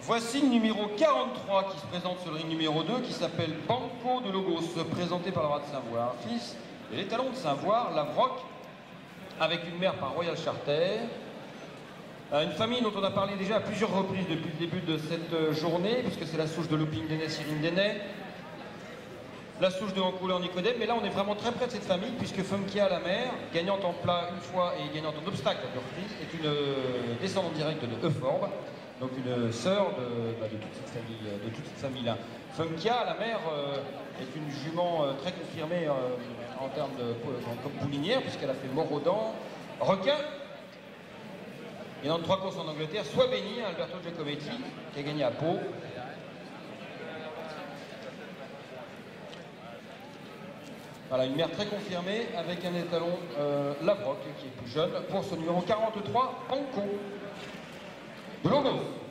Voici le numéro 43 qui se présente sur le ring numéro 2, qui s'appelle Banco de Logos, présenté par le roi de Saint-Voir. Un fils de l'étalon de Saint-Voir, Lavroc, avec une mère par Royal Charter. Une famille dont on a parlé déjà à plusieurs reprises depuis le début de cette journée, puisque c'est la souche de Louping Denay, Cyrine Denay, la souche de Ancouleur Nicodème, mais là on est vraiment très près de cette famille, puisque Funkia, la mère, gagnante en plat une fois et gagnante en obstacle à deux reprises, est une descendante directe de Euphorbe, donc une sœur de toute cette famille-là. Funkia, la mère, est une jument très confirmée en termes comme poulinière, puisqu'elle a fait Morodan, requin. Et dans 3 courses en Angleterre, soit béni, Alberto Giacometti, qui a gagné à Pau. Voilà, une mère très confirmée avec un étalon Lavroc qui est plus jeune pour ce numéro 43, Banco de Logos.